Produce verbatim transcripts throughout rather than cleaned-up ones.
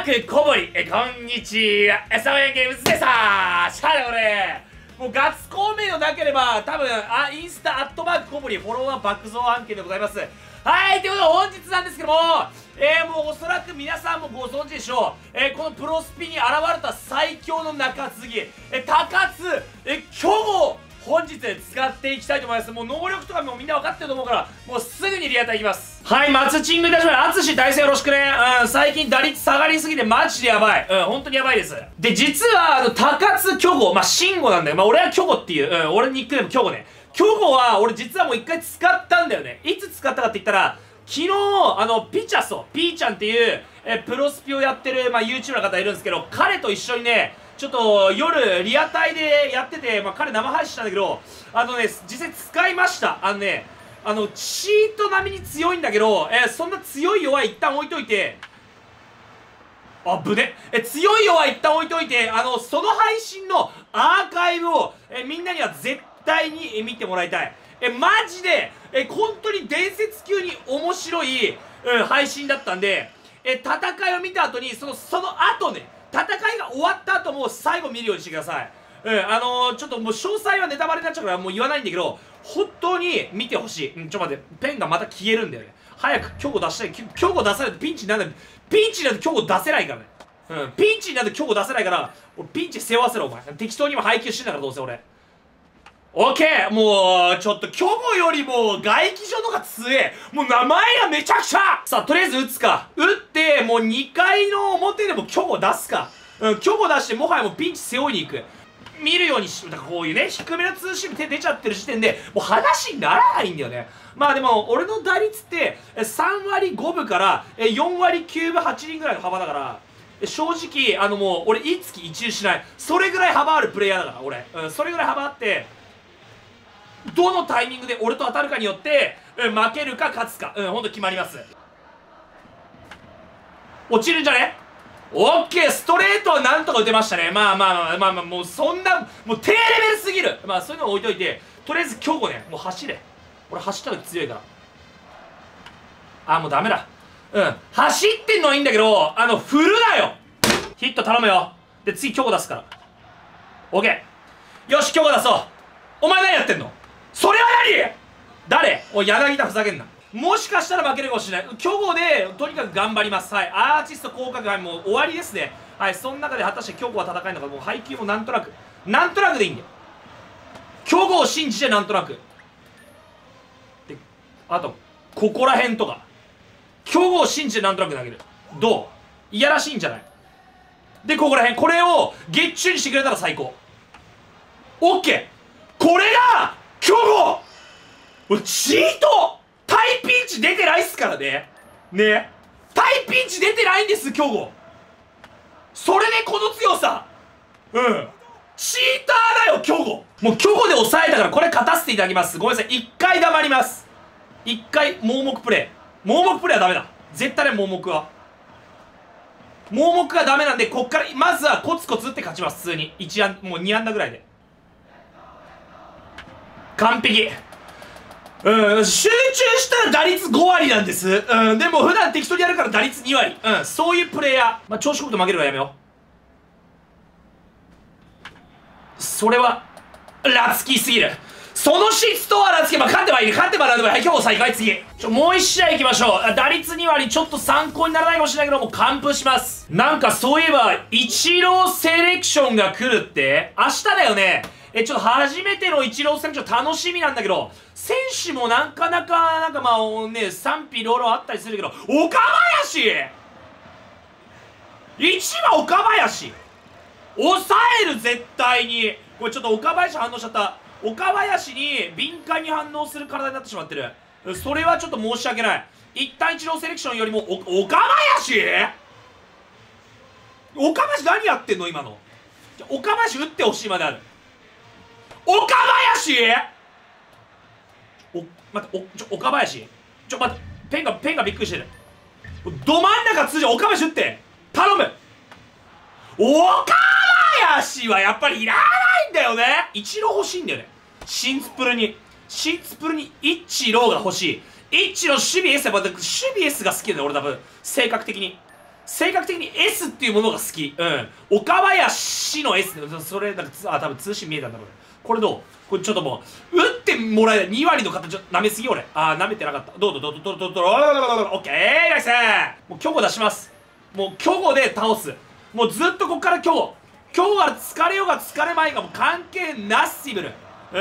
マーク小堀、え、こんにちは。え、サウエンゲームズでさー、しゃあね、俺。もうガッツ孔明のなければ、多分、あ、インスタ、アットマーク小堀、フォロワー爆増案件でございます。はい、ということで本日なんですけども、えー、もうおそらく皆さんもご存知でしょう。えー、このプロスピに現れた最強の中継ぎ、えー、高津、えー、巨豪、本日使っていきたいと思います。もう能力とかもみんな分かってると思うから、もうすぐにリアタイいきます。はい、マツチングいたします。アツシ大勢よろしくね。うん、最近打率下がりすぎてマジでやばい。うん、本当にやばいです。で、実は、あの、高津巨豪、まあ、シンゴなんだよ。まあ、俺は巨豪っていう、うん、俺ニックネーム巨豪ね。巨豪は、俺実はもう一回使ったんだよね。いつ使ったかって言ったら、昨日、あの、ピチャソ、ピーちゃんっていう、え、プロスピをやってる、まあ、YouTuber の方いるんですけど、彼と一緒にね、ちょっと夜リアタイでやってて、まあ、彼生配信したんだけど、あのね、実際使いました。あのね、あの、チート並みに強いんだけど、えー、そんな強い弱い一旦置いといて、あぶね。え、強い弱い一旦置いといて、あの、その配信のアーカイブを、え、みんなには絶対にえ見てもらいたい。え、マジで、え、本当に伝説級に面白い、うん、配信だったんで、え、戦いを見た後に、その、その後ね、戦いが終わった後も最後見るようにしてください。うん、あのー、ちょっともう詳細はネタバレになっちゃうからもう言わないんだけど、本当に見てほしい。うん、ちょっと待って、ペンがまた消えるんだよね。早く強固出したい。強固出さないとピンチにならない。ピンチになると強固出せないからね。うん、ピンチになると強固出せないから、俺ピンチ背負わせろ、お前。適当に今配球してんだからどうせ俺。オッケー、もう、ちょっと、巨豪よりも、外気上のが強え。もう名前がめちゃくちゃ。さあ、とりあえず打つか。打って、もうにかいの表でも巨豪出すか。うん、巨豪出して、もはやもうピンチ背負いに行く。見るようにし、だからこういうね、低めのツーシーム手出ちゃってる時点で、もう話にならないんだよね。まあでも、俺の打率って、さんわりごぶからよんわりきゅうぶはちりんぐらいの幅だから、正直、あのもう、俺、いつき一流しない。それぐらい幅あるプレイヤーだから、俺。うん、それぐらい幅あって、どのタイミングで俺と当たるかによって、うん、負けるか勝つか、うん、ほんと決まります。落ちるんじゃね？オッケー、ストレートはなんとか打てましたね。まあまあまあまあまあ、もうそんな、もう低レベルすぎる。まあそういうのを置いといて、とりあえず強固ね、もう走れ。俺走った時強いから。あ、もうダメだ。うん。走ってんのはいいんだけど、あの、振るなよ。ヒット頼むよ。で、次強固出すから。オッケー。よし、強固出そう。お前何やってんの？それは何？誰？おい、柳田ふざけんな。もしかしたら負けるかもしれない。巨豪で、とにかく頑張ります。はい。アーティスト降格、はい、もう終わりですね。はい。その中で果たして巨豪は戦えるのか、もう配球もなんとなく。なんとなくでいいんだよ。巨豪を信じてなんとなく。で、あと、ここら辺とか。巨豪を信じてなんとなく投げる。どう？いやらしいんじゃない？で、ここら辺。これを、月中にしてくれたら最高。オッケー！これが巨豪！チート！タイピンチ出てないっすからね。ね。タイピンチ出てないんです、巨豪。それでこの強さ。うん。チーターだよ、巨豪。もう巨豪で抑えたから、これ勝たせていただきます。ごめんなさい。一回黙ります。一回、盲目プレイ。盲目プレイはダメだ。絶対ね、盲目は。盲目がダメなんで、こっから、まずはコツコツって勝ちます、普通に。いち安、もうに安打ぐらいで。完璧。うん、集中したら打率ごわりなんです。うん、でも普段適当にやるから打率にわり。うん、そういうプレイヤー。まあ、調子こくと負けるのはやめよう。それは、ラツキーすぎる。その質とはラツキー、まあ、勝てばいい。勝てばなんでもいい。はい、今日再開次。ちょ、もう一試合行きましょう。打率にわりちょっと参考にならないかもしれないけど、もう完封します。なんかそういえば、イチローセレクションが来るって明日だよね。え、ちょっと初めてのイチローセレクション楽しみなんだけど、選手もなかなか、なんかまあね、賛否両論あったりするけど、岡林 !いち は岡林抑える絶対に。これちょっと岡林反応しちゃった。岡林に敏感に反応する体になってしまってる。それはちょっと申し訳ない。一旦イチローセレクションよりも、お、岡林岡林何やってんの今の。岡林打ってほしいまである。岡林お、待って、お、ちょ、岡林ちょ、待って、ペンが、ペンがびっくりしてる。ど真ん中通じ岡林打って頼む。岡林はやっぱりいらないんだよね。イチロー欲しいんだよね。シンツプルに。シンツプルにイチローが欲しい。イチロー守備 S、やっぱ守備 S が好きだよね、俺多分。性格的に。 性格的に エス っていうものが好き。うん。岡林の エス ね。それ、なんか、あ、多分通信見えたんだろうね。これどう？これちょっともう、打ってもらえない。に割の方、ちょっと舐めすぎ俺。あー、舐めてなかった。どうぞどうぞどうぞどうぞ。オッケーナイス。もう虚護出します。もう虚護で倒す。もうずっとここから虚護。虚護が疲れようが疲れまいがもう関係なしシブル。うん。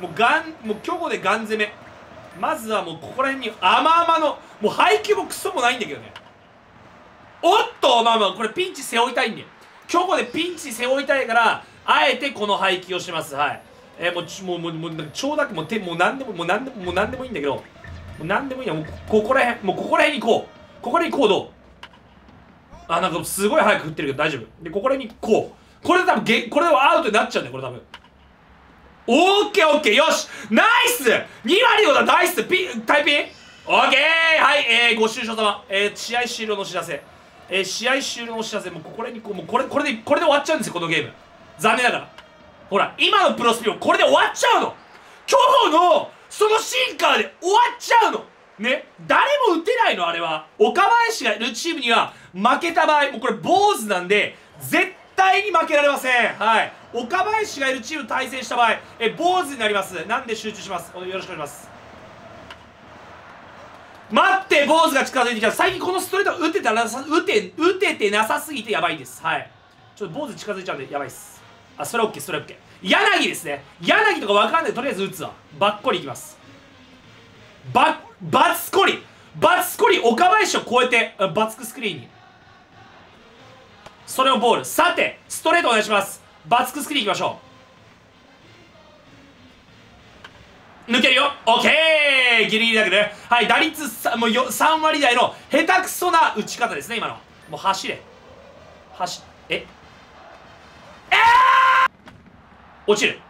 もうガン、もう虚護でガン攻め。まずはもうここら辺に甘々の、もう配球もクソもないんだけどね。おっと、まあまあ、これピンチ背負いたいんで。虚護でピンチ背負いたいから、あえてこの配球をします。はい。えー、もうち、もう、もう、もう、長打もう手、もうなんでも、もうなんでも、もうなんでもいいんだけど、もうなんでもいいや。もう、ここら辺、もうここら辺にこう。ここら辺にこうどう？あ、なんかすごい早く振ってるけど大丈夫。で、ここら辺にこう。これで多分ゲ、これでアウトになっちゃうんだよ、これ多分。オッケーオッケー、よしナイス !に 割のだ、ナイスピン、タイピンオッケーはい、えー、ご愁傷様。えー、試合終了のお知らせ。えー、試合終了のお知らせ。もうここら辺にこう、もうこれ、これで、これで終わっちゃうんですよ、このゲーム。残念ながら。ほら、今のプロスピンこれで終わっちゃうの。虚保の、そのシンカーで終わっちゃうの。ね。誰も打てないの、あれは。岡林がいるチームには、負けた場合、もうこれ坊主なんで、絶対に負けられません。はい。岡林がいるチームと対戦した場合、え、坊主になります。なんで集中します。よろしくお願いします。待って、坊主が近づいてきた。最近このストレート打てたらなさ、打て、打ててなさすぎてやばいです。はい。ちょっと坊主近づいちゃうんで、やばいっす。あ、それ OK、それ OK。柳ですね。柳とかわかんない。とりあえず打つわ。バッコリいきます。バ、バツコリ。バツコリ、岡林を超えて、バツクスクリーンに。それをボール。さて、ストレートお願いします。バツクスクリーンいきましょう。抜けるよ。オッケーギリギリだけどね。はい、打率さもうよさん割台の下手くそな打ち方ですね、今の。もう走れ。走、ええー、落ちる。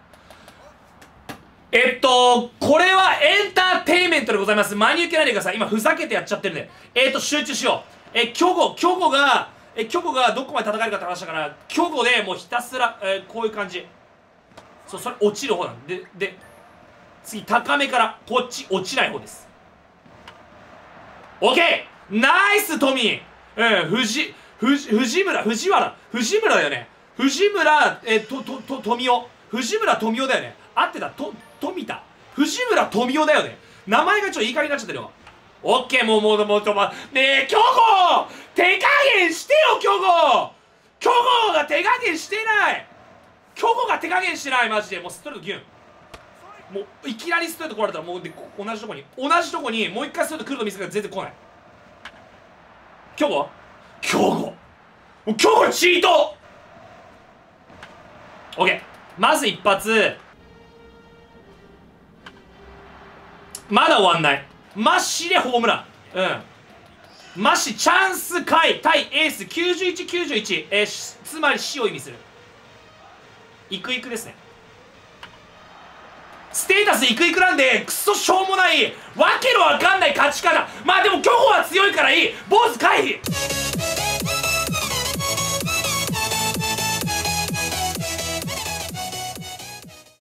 えっと、これはエンターテインメントでございます。真に受けないでください。今、ふざけてやっちゃってるんで。えっと、集中しよう。え、虚護、虚護が、え、虚護がどこまで戦えるかって話だから、虚護でもうひたすら、えー、こういう感じ。そう、それ落ちる方なんで、で、次、高めから、こっち、落ちない方です。オッケーナイス、トミー。うん、藤、藤、藤村、藤原、藤村だよね。藤村、え、と、と、と、富雄。藤村富雄だよね。合ってた、と、富田。藤村富雄だよね。名前がちょっといい加減になっちゃってるよ。オッケー、もう、もう、もう、ちょ、ま、ねえ、虚護手加減してよ、虚護虚護が手加減してない虚護が手加減してない、マジで。もうストレートギュン。もう、いきなりストレート来られたら、もうで、同じとこに、同じとこに、もう一回ストレート来ると見せるから全然来ない。虚護虚護もう虚護チートオッケーまず一発。まだ終わんない。マッシでホームラン。うん。マッシ、チャンス回対エースきゅうじゅういち、きゅうじゅういち。えー、つまり死を意味する。イクイクですね。ステータスイクイクなんで、クソしょうもない、わけのわかんない勝ち方。まあでも、虚保は強いからいい。坊主回避